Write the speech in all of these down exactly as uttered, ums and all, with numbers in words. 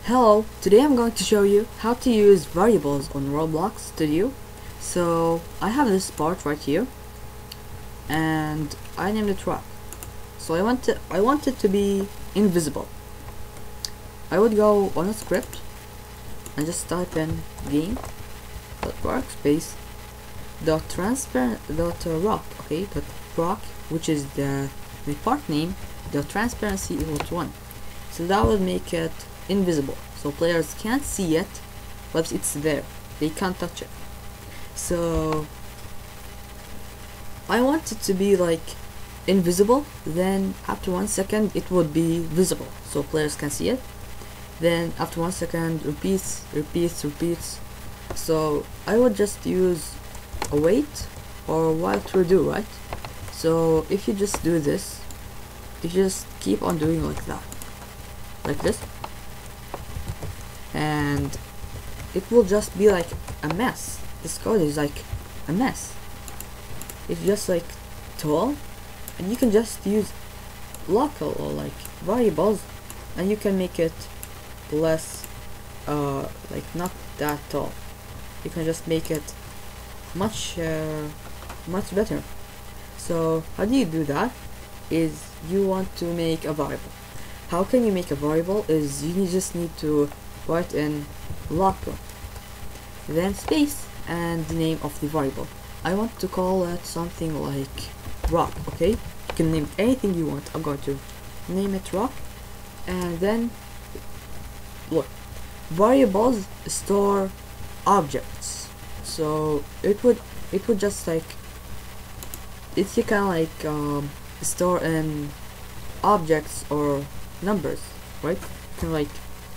Hello, today I'm going to show you how to use variables on Roblox Studio. So I have this part right here and I named it rock. So I want to, I want it to be invisible. I would go on a script and just type in game dot workspace dot transparent dot uh, rock okay dot rock, which is the the part name, dot transparency equal to one. So that will make it invisible, so players can't see it, but it's there, they can't touch it. So I want it to be like invisible, then after one second it would be visible, so players can see it. Then after one second repeats, repeats, repeats. So I would just use a wait or while true do, right? So if you just do this, you just keep on doing like that, like this, and it will just be like a mess. This code is like a mess. It's just like tall, and you can just use local or like variables, and you can make it less uh like not that tall. You can just make it much uh, much better. So how do you do that? Is you want to make a variable. How can you make a variable? Is you just need to write in local, then space, and the name of the variable. I want to call it something like rock. Okay, you can name anything you want. I'm going to name it rock, and then look, variables store objects, so it would it would just like it's you can like um, store in objects or numbers, right? You can like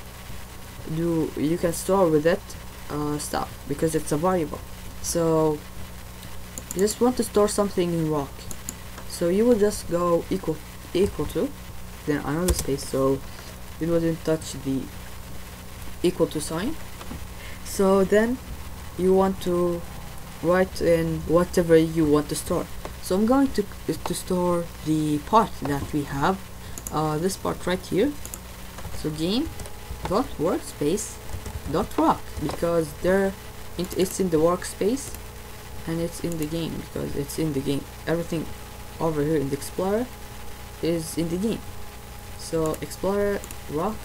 do you can store with it uh, stuff because it's a variable. So you just want to store something in rock, so you will just go equal equal to, then another space, so it wouldn't touch the equal to sign. So then you want to write in whatever you want to store. So I'm going to to store the part that we have, uh, this part right here. So game dot workspace dot rock, because there it, it's in the workspace and it's in the game because it's in the game. Everything over here in the explorer is in the game. So explorer rock.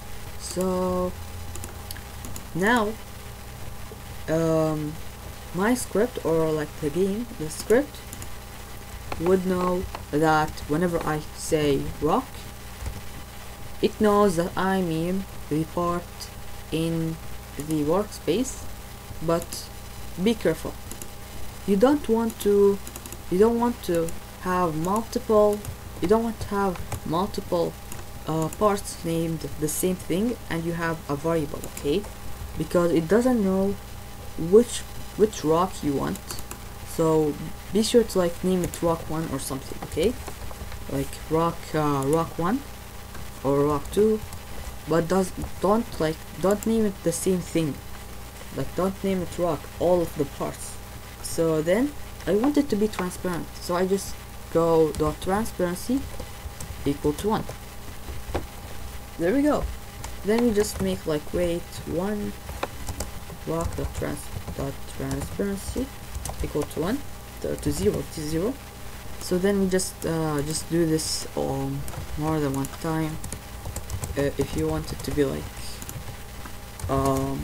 So now um, my script, or like the game, the script would know that whenever I say rock, it knows that I mean the part in the workspace. But be careful, you don't want to you don't want to have multiple you don't want to have multiple uh, parts named the same thing and you have a variable, okay? Because it doesn't know which which rock you want. So be sure to like name it rock one or something, okay? Like rock uh, rock one or rock two, but does don't like don't name it the same thing. Like don't name it rock all of the parts. So then I want it to be transparent, so I just go dot transparency equal to one. There we go. Then we just make like wait one rock dot trans dot transparency equal to one to, to zero to zero. So then we just uh, just do this um more than one time uh, if you want it to be like um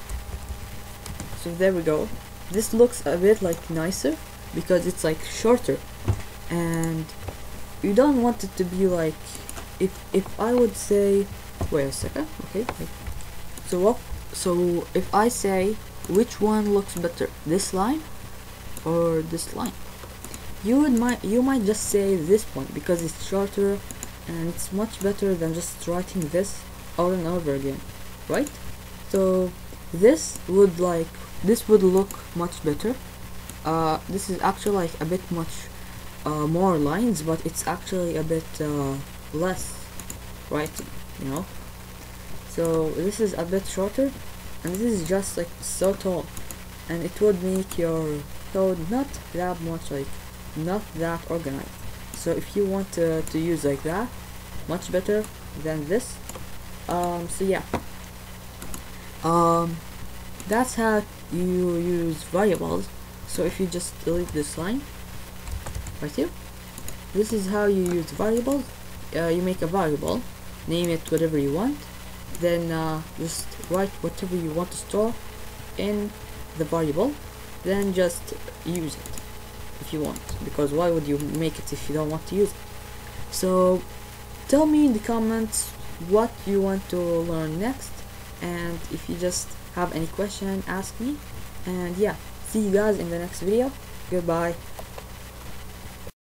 so there we go. This looks a bit like nicer because it's like shorter, and you don't want it to be like if if I would say wait a second okay so what so if I say which one looks better, this line or this line, you would might you might just say this one because it's shorter and it's much better than just writing this over and over again, right? So this would like this would look much better. Uh, this is actually like a bit much uh, more lines, but it's actually a bit uh, less writing, you know. So this is a bit shorter, and this is just like so tall, and it would make your code not that much like not that organized. So if you want to, to use like that, much better than this. Um, so yeah, um that's how you use variables. So if you just delete this line right here, this is how you use variables. Uh, you make a variable, name it whatever you want, then uh, just write whatever you want to store in the variable, then just use it if you want, because why would you make it if you don't want to use it? So tell me in the comments what you want to learn next, and if you just have any question, ask me. And yeah, see you guys in the next video. Goodbye.